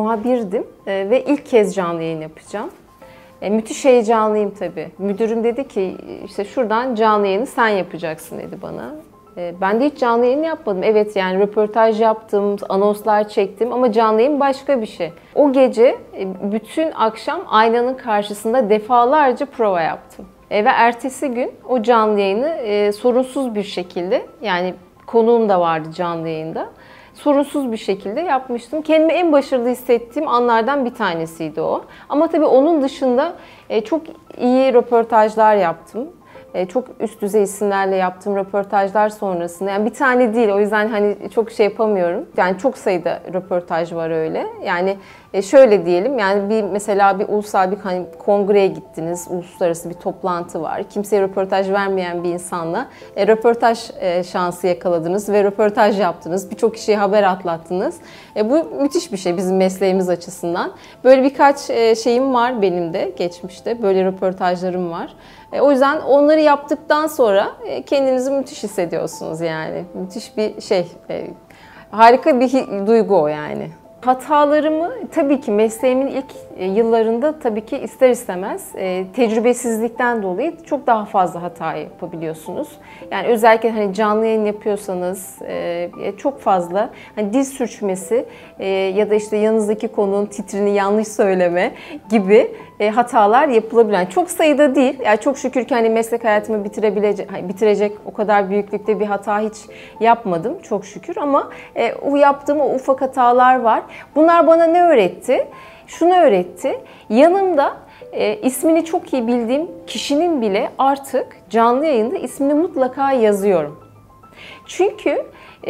muhabirdim ve ilk kez canlı yayın yapacağım. Müthiş heyecanlıyım tabii. Müdürüm dedi ki işte şuradan canlı yayını sen yapacaksın dedi bana. Ben de hiç canlı yayın yapmadım. Evet yani röportaj yaptım, anonslar çektim ama canlı yayın başka bir şey. O gece bütün akşam aynanın karşısında defalarca prova yaptım. Ve ertesi gün o canlı yayını sorunsuz bir şekilde, yani konuğum da vardı canlı yayında, sorunsuz bir şekilde yapmıştım. Kendimi en başarılı hissettiğim anlardan bir tanesiydi o. Ama tabii onun dışında çok iyi röportajlar yaptım. Çok üst düzey isimlerle yaptığım röportajlar sonrasında, yani bir tane değil, o yüzden hani çok şey yapamıyorum. Yani çok sayıda röportaj var öyle. Yani şöyle diyelim, yani mesela bir ulusal bir hani kongreye gittiniz, uluslararası bir toplantı var. Kimseye röportaj vermeyen bir insanla röportaj şansı yakaladınız ve röportaj yaptınız. Birçok kişiye haber atlattınız. Bu müthiş bir şey bizim mesleğimiz açısından. Böyle birkaç şeyim var benim de geçmişte. Böyle röportajlarım var. O yüzden onları yaptıktan sonra kendinizi müthiş hissediyorsunuz yani. Müthiş bir şey, harika bir duygu o yani. Hatalarımı tabii ki mesleğimin ilk yıllarında tabii ki ister istemez tecrübesizlikten dolayı çok daha fazla hata yapabiliyorsunuz. Yani özellikle hani canlı yayın yapıyorsanız çok fazla hani dil sürçmesi ya da işte yanınızdaki konuğun titrini yanlış söyleme gibi hatalar yapılabilir. Yani çok sayıda değil. Yani çok şükür ki hani meslek hayatımı bitirecek o kadar büyüklükte bir hata hiç yapmadım çok şükür, ama o yaptığım o ufak hatalar var. Bunlar bana ne öğretti? Şunu öğretti. Yanımda ismini çok iyi bildiğim kişinin bile artık canlı yayında ismini mutlaka yazıyorum. Çünkü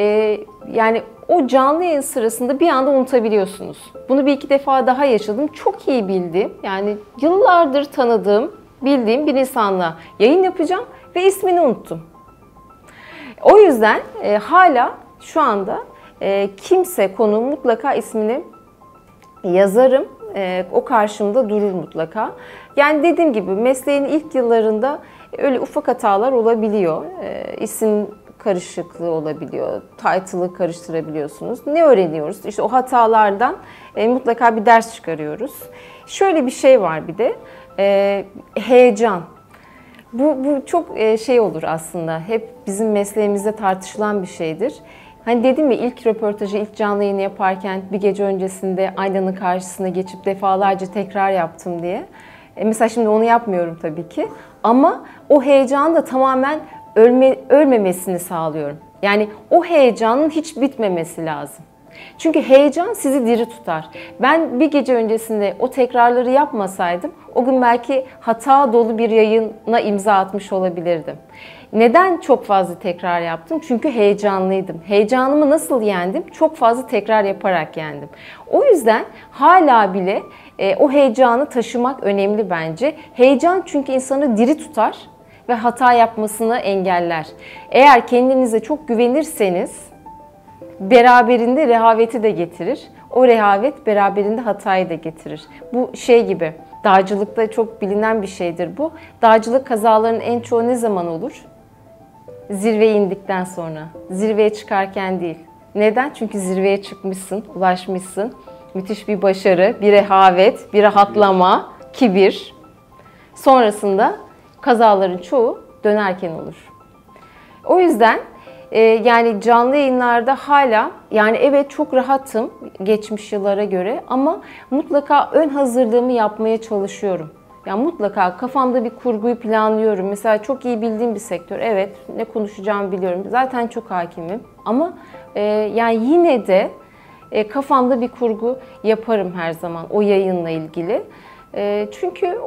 yani o canlı yayın sırasında bir anda unutabiliyorsunuz. Bunu bir iki defa daha yaşadım. Çok iyi bildiğim, yani yıllardır tanıdığım, bildiğim bir insanla yayın yapacağım ve ismini unuttum. O yüzden hala şu anda kimse konuğun mutlaka ismini yazarım. O karşımda durur mutlaka. Yani dediğim gibi mesleğin ilk yıllarında öyle ufak hatalar olabiliyor. İsim karışıklığı olabiliyor. Title'ı karıştırabiliyorsunuz. Ne öğreniyoruz? İşte o hatalardan mutlaka bir ders çıkarıyoruz. Şöyle bir şey var bir de. Heyecan. Bu çok şey olur aslında. Hep bizim mesleğimizde tartışılan bir şeydir. Hani dedim ya, ilk röportajı, ilk canlı yayını yaparken bir gece öncesinde aynanın karşısına geçip defalarca tekrar yaptım diye. Mesela şimdi onu yapmıyorum tabii ki. Ama o heyecanı da tamamen ölmemesini sağlıyorum. Yani o heyecanın hiç bitmemesi lazım. Çünkü heyecan sizi diri tutar. Ben bir gece öncesinde o tekrarları yapmasaydım o gün belki hata dolu bir yayına imza atmış olabilirdim. Neden çok fazla tekrar yaptım? Çünkü heyecanlıydım. Heyecanımı nasıl yendim? Çok fazla tekrar yaparak yendim. O yüzden hala bile o heyecanı taşımak önemli bence. Heyecan çünkü insanı diri tutar ve hata yapmasını engeller. Eğer kendinize çok güvenirseniz beraberinde rehaveti de getirir. O rehavet beraberinde hatayı da getirir. Bu şey gibi, dağcılıkta çok bilinen bir şeydir bu. Dağcılık kazalarının en çoğu ne zaman olur? Zirveye indikten sonra. Zirveye çıkarken değil. Neden? Çünkü zirveye çıkmışsın, ulaşmışsın. Müthiş bir başarı, bir rehavet, bir rahatlama, kibir. Sonrasında kazaların çoğu dönerken olur. O yüzden yani canlı yayınlarda hala, yani evet çok rahatım geçmiş yıllara göre ama mutlaka ön hazırlığımı yapmaya çalışıyorum. Yani mutlaka kafamda bir kurguyu planlıyorum. Mesela çok iyi bildiğim bir sektör. Evet, ne konuşacağımı biliyorum. Zaten çok hakimim. Ama yani yine de kafamda bir kurgu yaparım her zaman o yayınla ilgili. Çünkü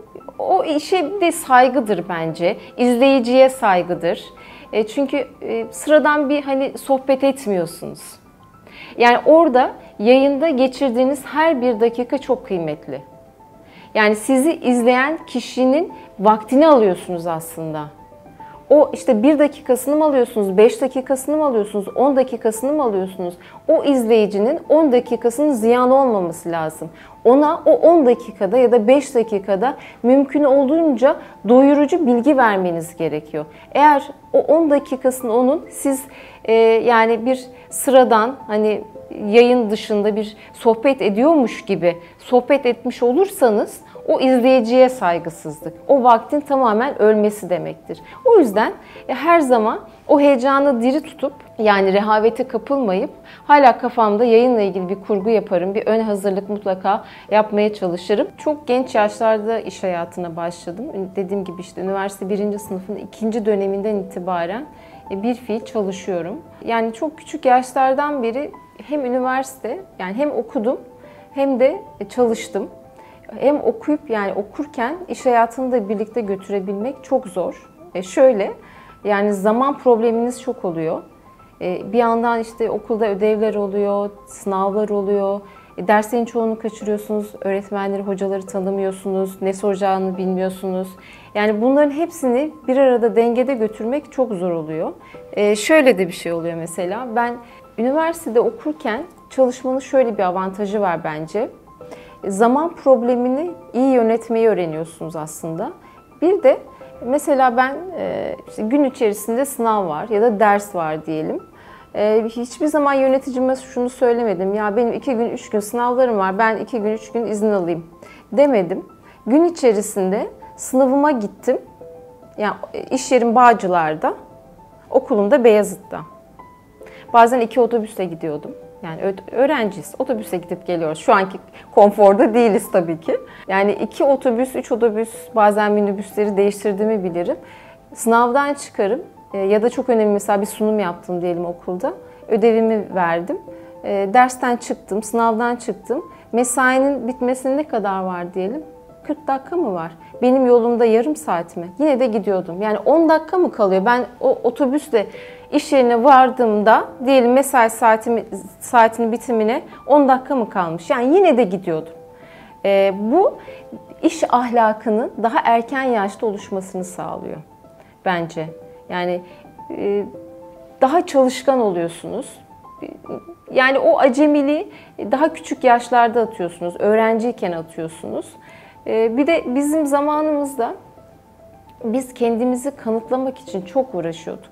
o işe de saygıdır bence. İzleyiciye saygıdır. Çünkü sıradan bir hani sohbet etmiyorsunuz. Yani orada yayında geçirdiğiniz her bir dakika çok kıymetli. Yani sizi izleyen kişinin vaktini alıyorsunuz aslında. O işte 1 dakikasını mı alıyorsunuz, 5 dakikasını mı alıyorsunuz, 10 dakikasını mı alıyorsunuz? O izleyicinin 10 dakikasının ziyan olmaması lazım. Ona o 10 dakikada ya da 5 dakikada mümkün olduğunca doyurucu bilgi vermeniz gerekiyor. Eğer o 10 dakikasını onun siz yani bir sıradan hani yayın dışında bir sohbet ediyormuş gibi sohbet etmiş olursanız o izleyiciye saygısızlık. O vaktin tamamen ölmesi demektir. O yüzden her zaman o heyecanı diri tutup yani rehavete kapılmayıp hala kafamda yayınla ilgili bir kurgu yaparım. Bir ön hazırlık mutlaka yapmaya çalışırım. Çok genç yaşlarda iş hayatına başladım. Dediğim gibi işte üniversite 1. sınıfın 2. döneminden itibaren bir fiil çalışıyorum. Yani çok küçük yaşlardan beri hem üniversite yani hem okudum hem de çalıştım. Hem okuyup yani okurken iş hayatını da birlikte götürebilmek çok zor. Şöyle yani zaman probleminiz çok oluyor. Bir yandan işte okulda ödevler oluyor, sınavlar oluyor. Derslerin çoğunu kaçırıyorsunuz, öğretmenleri, hocaları tanımıyorsunuz, ne soracağını bilmiyorsunuz. Yani bunların hepsini bir arada dengede götürmek çok zor oluyor. Şöyle de bir şey oluyor mesela. Ben üniversitede okurken çalışmanın şöyle bir avantajı var bence. Zaman problemini iyi yönetmeyi öğreniyorsunuz aslında. Bir de mesela ben işte gün içerisinde sınav var ya da ders var diyelim. Hiçbir zaman yöneticime şunu söylemedim. Ya benim 2 gün 3 gün sınavlarım var. Ben 2 gün 3 gün izin alayım demedim. Gün içerisinde sınavıma gittim. Yani iş yerim Bağcılar'da, okulumda Beyazıt'ta. Bazen 2 otobüsle gidiyordum. Yani öğrenciyiz. Otobüse gidip geliyoruz. Şu anki konforda değiliz tabii ki. Yani 2 otobüs, 3 otobüs, bazen minibüsleri değiştirdiğimi bilirim. Sınavdan çıkarım ya da çok önemli mesela bir sunum yaptım diyelim okulda. Ödevimi verdim. Dersten çıktım, sınavdan çıktım. Mesainin bitmesine ne kadar var diyelim? 40 dakika mı var? Benim yolumda yarım saat mi? Yine de gidiyordum. Yani 10 dakika mı kalıyor? Ben o otobüsle iş yerine vardığımda diyelim mesai saatinin bitimine 10 dakika mı kalmış? Yani yine de gidiyordum. Bu iş ahlakının daha erken yaşta oluşmasını sağlıyor bence. Yani daha çalışkan oluyorsunuz. Yani o acemiliği daha küçük yaşlarda atıyorsunuz, öğrenciyken atıyorsunuz. Bir de bizim zamanımızda biz kendimizi kanıtlamak için çok uğraşıyorduk.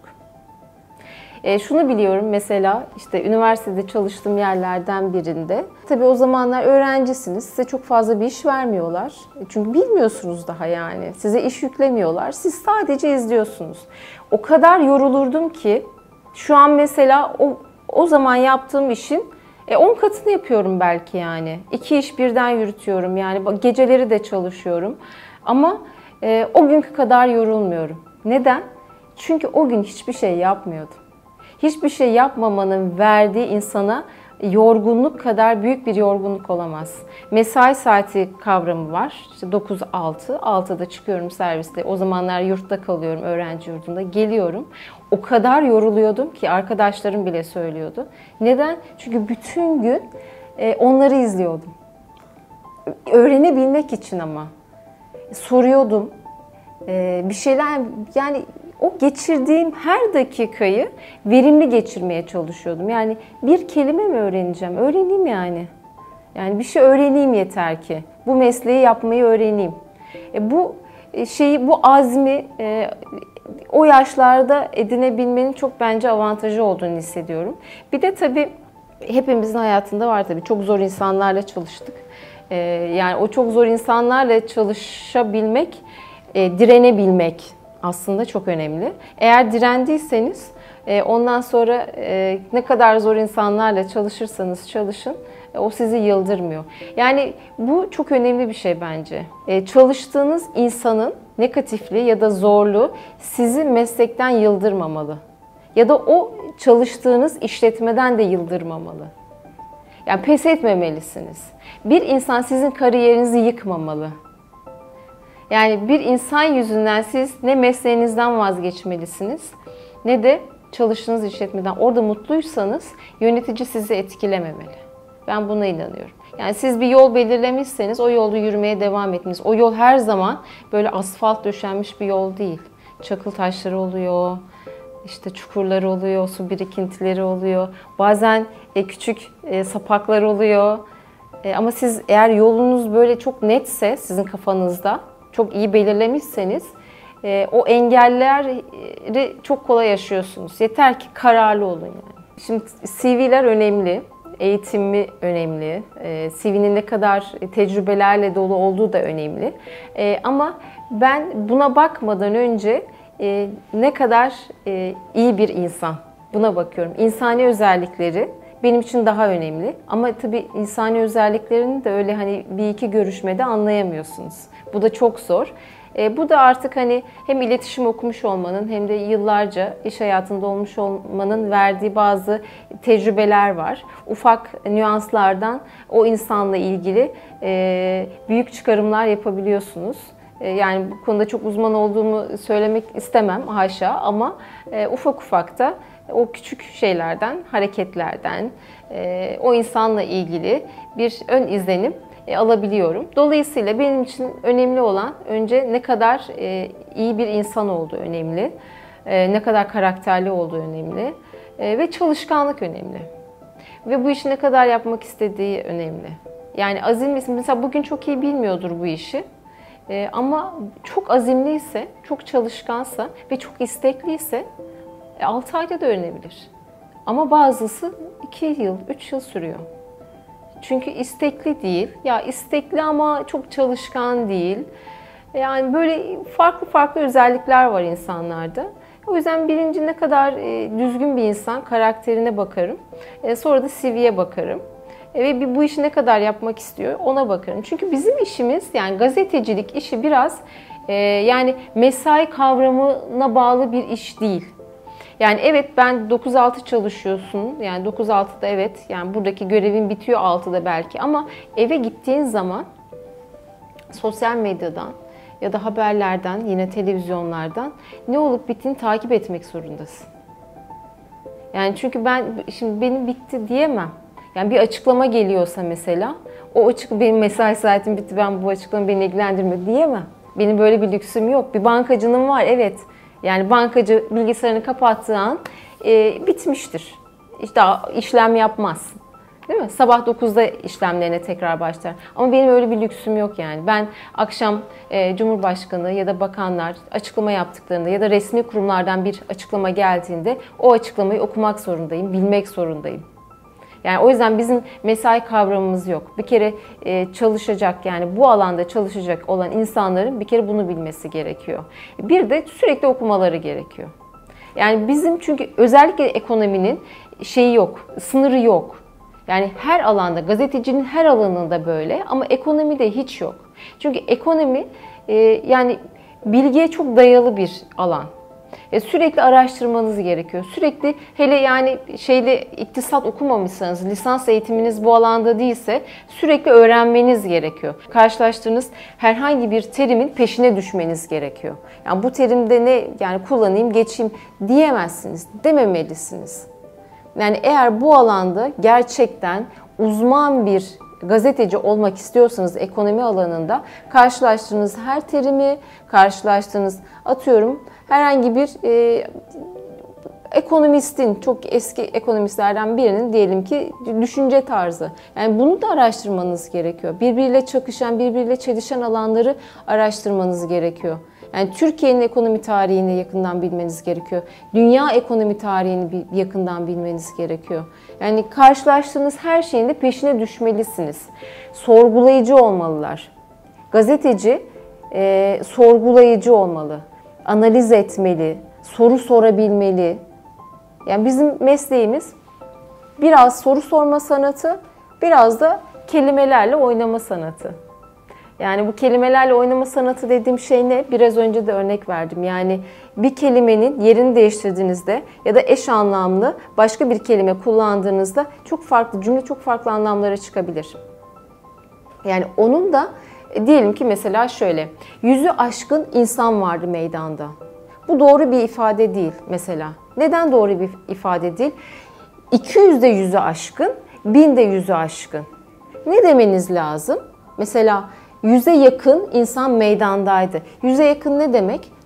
Şunu biliyorum mesela işte üniversitede çalıştığım yerlerden birinde. Tabii o zamanlar öğrencisiniz. Size çok fazla bir iş vermiyorlar. Çünkü bilmiyorsunuz daha yani. Size iş yüklemiyorlar. Siz sadece izliyorsunuz. O kadar yorulurdum ki şu an mesela o zaman yaptığım işin 10 katını yapıyorum belki yani. 2 iş birden yürütüyorum yani. Geceleri de çalışıyorum. Ama o günkü kadar yorulmuyorum. Neden? Çünkü o gün hiçbir şey yapmıyordum. Hiçbir şey yapmamanın verdiği insana yorgunluk kadar büyük bir yorgunluk olamaz. Mesai saati kavramı var. İşte 9-6. 6'da çıkıyorum serviste. O zamanlar yurtta kalıyorum, öğrenci yurdunda. Geliyorum. O kadar yoruluyordum ki arkadaşlarım bile söylüyordu. Neden? Çünkü bütün gün onları izliyordum. Öğrenebilmek için ama. Soruyordum. Bir şeyler yani o geçirdiğim her dakikayı verimli geçirmeye çalışıyordum. Yani bir kelime mi öğreneceğim? Öğreneyim yani. Yani bir şey öğreneyim yeter ki. Bu mesleği yapmayı öğreneyim. Bu azmi o yaşlarda edinebilmenin çok bence avantajı olduğunu hissediyorum. Bir de tabii hepimizin hayatında var tabii. Çok zor insanlarla çalıştık. Yani o çok zor insanlarla çalışabilmek, direnebilmek aslında çok önemli. Eğer direndiyseniz ondan sonra ne kadar zor insanlarla çalışırsanız çalışın o sizi yıldırmıyor. Yani bu çok önemli bir şey bence. Çalıştığınız insanın negatifliği ya da zorluğu sizi meslekten yıldırmamalı. Ya da o çalıştığınız işletmeden de yıldırmamalı. Yani pes etmemelisiniz. Bir insan sizin kariyerinizi yıkmamalı. Yani bir insan yüzünden siz ne mesleğinizden vazgeçmelisiniz ne de çalıştığınız işletmeden. Orada mutluysanız yönetici sizi etkilememeli. Ben buna inanıyorum. Yani siz bir yol belirlemişseniz o yolda yürümeye devam etmeniz. O yol her zaman böyle asfalt döşenmiş bir yol değil. çakıl taşları oluyor, işte çukurlar oluyor, su birikintileri oluyor. Bazen küçük sapaklar oluyor. Ama siz eğer yolunuz böyle çok netse sizin kafanızda, çok iyi belirlemişseniz o engelleri çok kolay aşıyorsunuz. Yeter ki kararlı olun yani. Şimdi CV'ler önemli, eğitimi önemli, CV'nin ne kadar tecrübelerle dolu olduğu da önemli. Ama ben buna bakmadan önce ne kadar iyi bir insan, buna bakıyorum. İnsani özellikleri benim için daha önemli. Ama tabii insani özelliklerini de öyle hani bir iki görüşmede anlayamıyorsunuz. Bu da çok zor. Bu da artık hani hem iletişim okumuş olmanın hem de yıllarca iş hayatında olmuş olmanın verdiği bazı tecrübeler var. Ufak nüanslardan o insanla ilgili büyük çıkarımlar yapabiliyorsunuz. Yani bu konuda çok uzman olduğumu söylemek istemem haşa, ama ufak ufak da o küçük şeylerden, hareketlerden o insanla ilgili bir ön izlenim alabiliyorum. Dolayısıyla benim için önemli olan önce ne kadar iyi bir insan olduğu önemli, ne kadar karakterli olduğu önemli ve çalışkanlık önemli. Ve bu işi ne kadar yapmak istediği önemli. Yani azimli, mesela bugün çok iyi bilmiyordur bu işi. Ama çok azimliyse, çok çalışkansa ve çok istekliyse 6 ayda da öğrenebilir. Ama bazısı 2 yıl, 3 yıl sürüyor. Çünkü istekli değil. Ya istekli ama çok çalışkan değil. Yani böyle farklı farklı özellikler var insanlarda. O yüzden birinci ne kadar düzgün bir insan, karakterine bakarım. Sonra da CV'ye bakarım. Ve bu işi ne kadar yapmak istiyor ona bakarım. Çünkü bizim işimiz, yani gazetecilik işi biraz yani mesai kavramına bağlı bir iş değil. Yani evet, ben 9-6 çalışıyorsun. Yani 9-6'da evet, yani buradaki görevin bitiyor 6'da belki, ama eve gittiğin zaman sosyal medyadan ya da haberlerden, yine televizyonlardan ne olup bittiğini takip etmek zorundasın. Yani çünkü ben şimdi benim bitti diyemem. Yani bir açıklama geliyorsa mesela, benim mesai saatim bitti, ben bu açıklama beni ilgilendirmiyor diyemem. Benim böyle bir lüksüm yok. Bir bankacının var, evet. Yani bankacı bilgisayarını kapattığı an bitmiştir. İşte işlem yapmaz. Değil mi? Sabah 9'da işlemlerine tekrar başlar. Ama benim öyle bir lüksüm yok yani. Ben akşam Cumhurbaşkanı ya da bakanlar açıklama yaptıklarında ya da resmi kurumlardan bir açıklama geldiğinde o açıklamayı okumak zorundayım, bilmek zorundayım. Yani o yüzden bizim mesai kavramımız yok. Bir kere çalışacak, yani bu alanda çalışacak olan insanların bir kere bunu bilmesi gerekiyor. Bir de sürekli okumaları gerekiyor. Yani bizim, çünkü özellikle ekonominin şeyi yok, sınırı yok. Yani her alanda, gazetecinin her alanında böyle, ama ekonomide hiç yok. Çünkü ekonomi yani bilgiye çok dayalı bir alan. Sürekli araştırmanız gerekiyor. Sürekli, hele yani iktisat okumamışsanız, lisans eğitiminiz bu alanda değilse sürekli öğrenmeniz gerekiyor. Karşılaştığınız herhangi bir terimin peşine düşmeniz gerekiyor. Yani bu terimde ne, yani kullanayım, geçeyim diyemezsiniz, dememelisiniz. Yani eğer bu alanda gerçekten uzman bir gazeteci olmak istiyorsanız ekonomi alanında, karşılaştığınız her terimi, karşılaştığınız, atıyorum, herhangi bir ekonomistin, çok eski ekonomistlerden birinin diyelim ki düşünce tarzı. Yani bunu da araştırmanız gerekiyor. Birbiriyle çakışan, birbiriyle çelişen alanları araştırmanız gerekiyor. Yani Türkiye'nin ekonomi tarihini yakından bilmeniz gerekiyor. Dünya ekonomi tarihini yakından bilmeniz gerekiyor. Yani karşılaştığınız her şeyin de peşine düşmelisiniz. Sorgulayıcı olmalılar. Gazeteci sorgulayıcı olmalı. Analiz etmeli, soru sorabilmeli. Yani bizim mesleğimiz biraz soru sorma sanatı, biraz da kelimelerle oynama sanatı. Yani bu kelimelerle oynama sanatı dediğim şey ne? Biraz önce de örnek verdim. Yani bir kelimenin yerini değiştirdiğinizde ya da eş anlamlı başka bir kelime kullandığınızda cümle çok farklı anlamlara çıkabilir. Yani onun da diyelim ki mesela şöyle, 100'ü aşkın insan vardı meydanda. Bu doğru bir ifade değil mesela. Neden doğru bir ifade değil? 200'de 100'ü aşkın, 1000'de 100'ü aşkın. Ne demeniz lazım? Mesela 100'e yakın insan meydandaydı. 100'e yakın ne demek?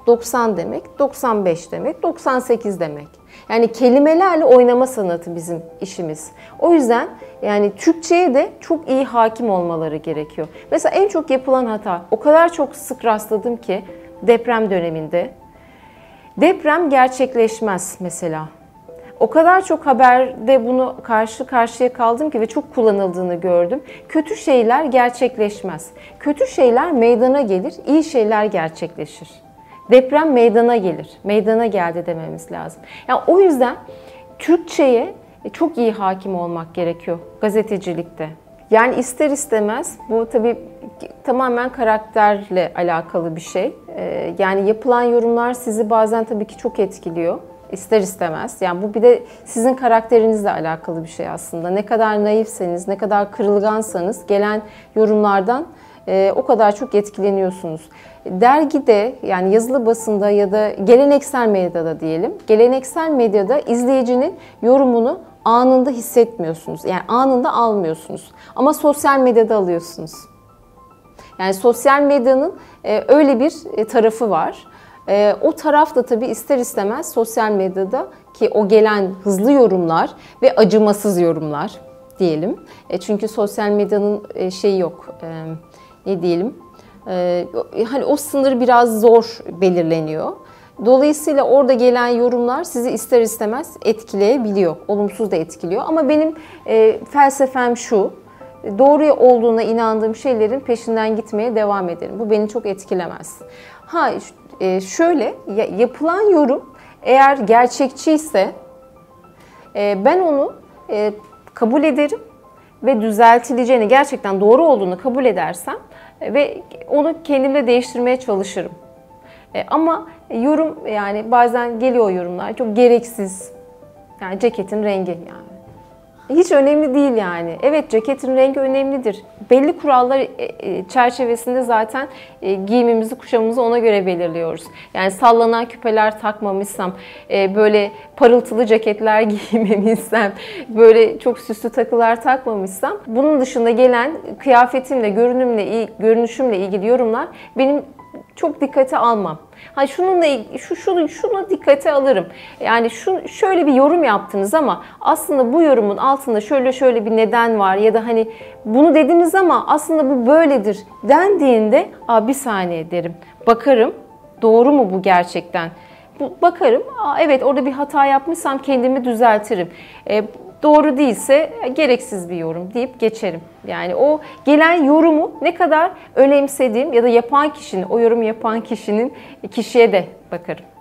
90 demek, 95 demek, 98 demek. Yani kelimelerle oynama sanatı bizim işimiz. O yüzden yani Türkçe'ye de çok iyi hakim olmaları gerekiyor. Mesela en çok yapılan hata, o kadar çok sık rastladım ki deprem döneminde. Deprem gerçekleşmez mesela. O kadar çok haberde bunu karşı karşıya kaldım ki ve çok kullanıldığını gördüm. Kötü şeyler gerçekleşmez. Kötü şeyler meydana gelir, iyi şeyler gerçekleşir. Deprem meydana gelir. Meydana geldi dememiz lazım. Yani o yüzden Türkçe'ye çok iyi hakim olmak gerekiyor gazetecilikte. Yani ister istemez bu tabii tamamen karakterle alakalı bir şey. Yani yapılan yorumlar sizi bazen tabii ki çok etkiliyor. İster istemez. Yani bu bir de sizin karakterinizle alakalı bir şey aslında. Ne kadar naifseniz, ne kadar kırılgansanız gelen yorumlardan o kadar çok etkileniyorsunuz. Dergide yani yazılı basında ya da geleneksel medyada diyelim. Geleneksel medyada izleyicinin yorumunu anında hissetmiyorsunuz. Yani anında almıyorsunuz. Ama sosyal medyada alıyorsunuz. Yani sosyal medyanın öyle bir tarafı var. O taraf da tabii ister istemez sosyal medyada ki o gelen hızlı yorumlar ve acımasız yorumlar diyelim. Çünkü sosyal medyanın şeyi yok. Ne diyelim? Hani o sınır biraz zor belirleniyor. Dolayısıyla orada gelen yorumlar sizi ister istemez etkileyebiliyor. Olumsuz da etkiliyor. Ama benim felsefem şu. Doğru olduğuna inandığım şeylerin peşinden gitmeye devam ederim. Bu beni çok etkilemez. Şöyle yapılan yorum eğer gerçekçiyse ben onu kabul ederim ve düzeltileceğini, gerçekten doğru olduğunu kabul edersem ve onu kendimde değiştirmeye çalışırım. Ama yorum yani bazen geliyor yorumlar çok gereksiz. Yani ceketin rengi yani. Hiç önemli değil yani. Evet ceketin rengi önemlidir. Belli kurallar çerçevesinde zaten giyimimizi, kuşamımızı ona göre belirliyoruz. Yani sallanan küpeler takmamışsam, böyle parıltılı ceketler giymemişsem, böyle çok süslü takılar takmamışsam, bunun dışında gelen kıyafetimle, görünüşümle ilgili yorumlar benim çok dikkate almam. Şunu dikkate alırım. Yani şöyle bir yorum yaptınız ama aslında bu yorumun altında şöyle bir neden var ya da hani bunu dediniz ama aslında bu böyledir dendiğinde bir saniye derim. Bakarım doğru mu bu gerçekten? Bakarım evet orada bir hata yapmışsam kendimi düzeltirim. Doğru değilse gereksiz bir yorum deyip geçerim. Yani o gelen yorumu ne kadar önemsediğim ya da yapan kişinin, o yorumu yapan kişiye de bakarım.